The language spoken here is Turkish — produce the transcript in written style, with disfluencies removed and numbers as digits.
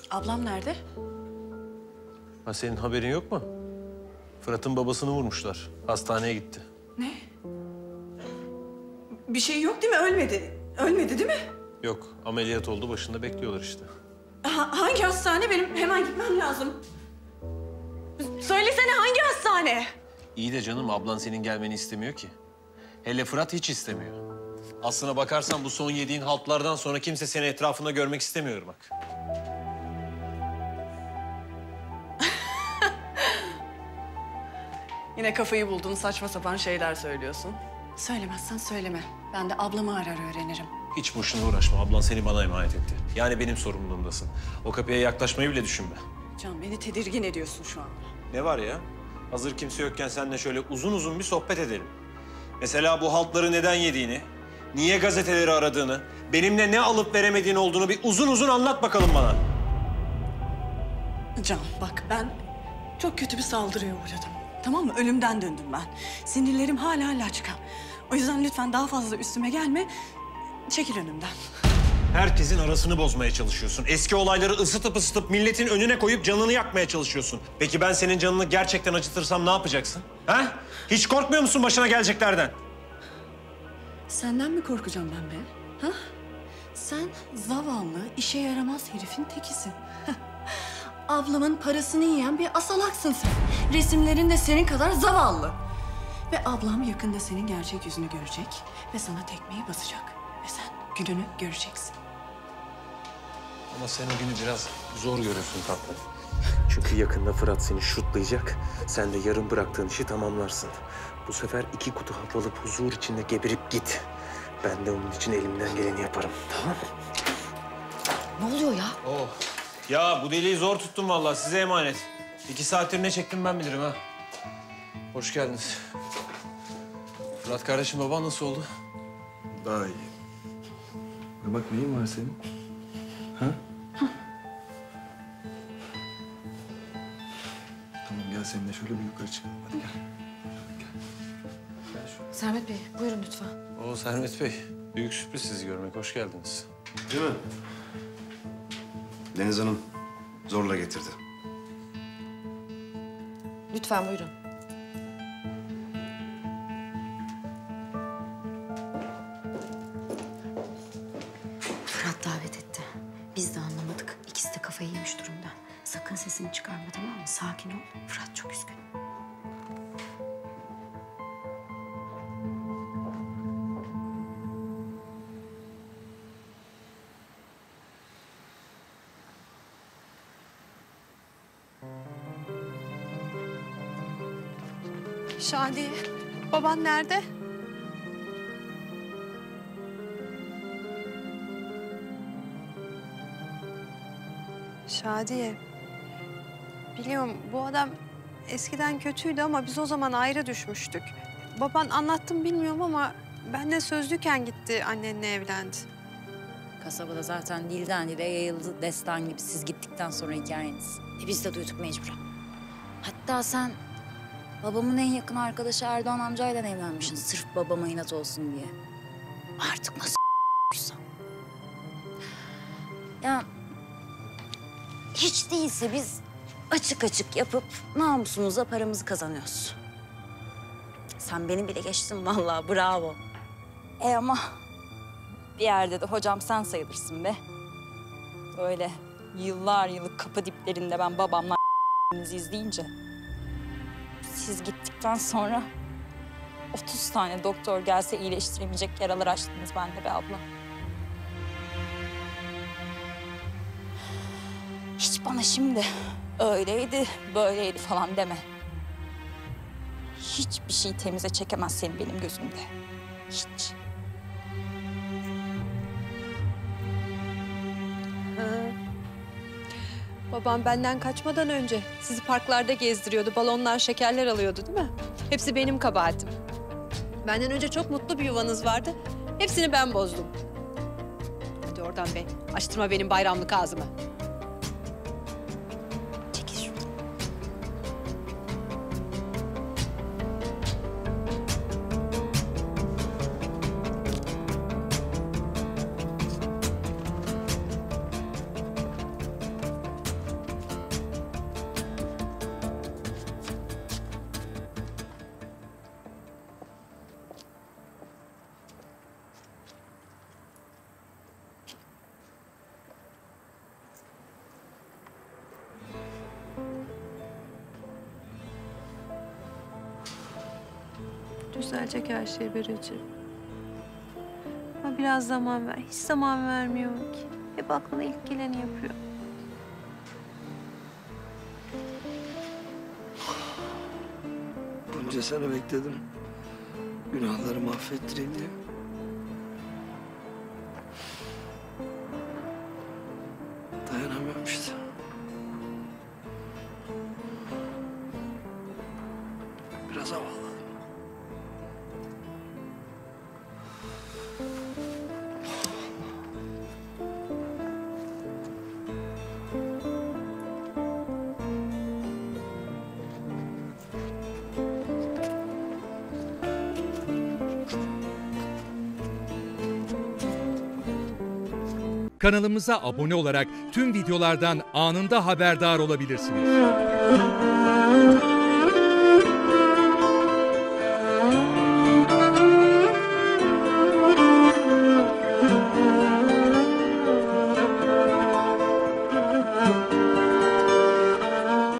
Ablam nerede? Ha, senin haberin yok mu? Fırat'ın babasını vurmuşlar. Hastaneye gitti. Ne? Bir şey yok değil mi? Ölmedi. Ölmedi değil mi? Yok, ameliyat oldu. Başında bekliyorlar işte. Hangi hastane? Benim hemen gitmem lazım. Söylesene hangi hastane? İyi de canım, ablan senin gelmeni istemiyor ki. Hele Fırat hiç istemiyor. Aslına bakarsan bu son yediğin haltlardan sonra kimse seni etrafında görmek istemiyor bak. Yine kafayı buldun, saçma sapan şeyler söylüyorsun. Söylemezsen söyleme. Ben de ablamı arar öğrenirim. Hiç boşuna uğraşma. Ablan seni bana emanet etti. Yani benim sorumluluğumdasın. O kapıya yaklaşmayı bile düşünme. Can, beni tedirgin ediyorsun şu an. Ne var ya? Hazır kimse yokken seninle şöyle uzun uzun bir sohbet edelim. Mesela bu haltları neden yediğini, niye gazeteleri aradığını, benimle ne alıp veremediğin olduğunu bir uzun uzun anlat bakalım bana. Can, bak ben çok kötü bir saldırıya uğradım. Tamam mı? Ölümden döndüm ben. Sinirlerim hala laçka. O yüzden lütfen daha fazla üstüme gelme. Çekil önümden. Herkesin arasını bozmaya çalışıyorsun. Eski olayları ısıtıp milletin önüne koyup canını yakmaya çalışıyorsun. Peki ben senin canını gerçekten acıtırsam ne yapacaksın? Ha? Hiç korkmuyor musun başına geleceklerden? Senden mi korkacağım ben be? Ha? Sen zavallı, işe yaramaz herifin tekisin. Ablamın parasını yiyen bir asalaksın sen. Resimlerin de senin kadar zavallı. Ve ablam yakında senin gerçek yüzünü görecek ve sana tekmeyi basacak. Ve sen gününü göreceksin. Ama sen o günü biraz zor görürsün tatlım. Çünkü yakında Fırat seni şutlayacak. Sen de yarım bıraktığın işi tamamlarsın. Bu sefer 2 kutu hap alıp huzur içinde geberip git. Ben de onun için elimden geleni yaparım. Tamam mı? Ne oluyor ya? Oh. Ya bu deliği zor tuttum vallahi, size emanet. 2 saattir ne çektim ben bilirim ha. Hoş geldiniz. Fırat kardeşim, baban nasıl oldu? Daha iyi. Ya bak neyin var senin? Ha? Tamam gel seninle şöyle bir yukarı çıkalım. Hadi gel. Gel. Gel şöyle. Sermet Bey, buyurun lütfen. Oo Sermet Bey, büyük sürpriz sizi görmek. Hoş geldiniz. Değil mi? Deniz Hanım zorla getirdi. Lütfen buyurun. Fırat davet etti. Biz de anlamadık. İkisi de kafayı yemiş durumda. Sakın sesini çıkarma, tamam mı? Sakin ol. Fırat çok üzgün. Şadiye, baban nerede? Şadiye, biliyorum bu adam eskiden kötüydü ama biz o zaman ayrı düşmüştük. Baban anlattım bilmiyorum ama benden sözlüyken gitti, annenle evlendi. Kasabada zaten dilden dile yayıldı destan gibi siz gittikten sonra hikayeniz. Biz de duyduk mecburen. Hatta sen babamın en yakın arkadaşı Erdoğan amcayla evlenmişsin sırf babama inat olsun diye. Artık nasıl ya hiç değilse biz açık açık yapıp namusumuza paramızı kazanıyoruz. Sen beni bile geçtin vallahi, bravo. Ama bir yerde de hocam sen sayılırsın be. Böyle yıllar yılı kapı diplerinde ben babamla izleyince siz gittikten sonra 30 tane doktor gelse iyileştiremeyecek yaralar açtınız bende be abla. Hiç bana şimdi öyleydi, böyleydi falan deme. Hiçbir şey temize çekemez seni benim gözümde. Hiç. Babam benden kaçmadan önce sizi parklarda gezdiriyordu, balonlar, şekerler alıyordu değil mi? Hepsi benim kabahatim. Benden önce çok mutlu bir yuvanız vardı. Hepsini ben bozdum. Hadi oradan be, açtırma benim bayramlık ağzımı. Çekil şuradan. Düzelecek her şey Beracığım. Ama biraz zaman ver. Hiç zaman vermiyor ki. Hep aklına ilk geleni yapıyor. Bunca sene bekledim. Günahlarımı affettireyim diye. Dayanamıyorum işte. Biraz hava alalım. Kanalımıza abone olarak tüm videolardan anında haberdar olabilirsiniz.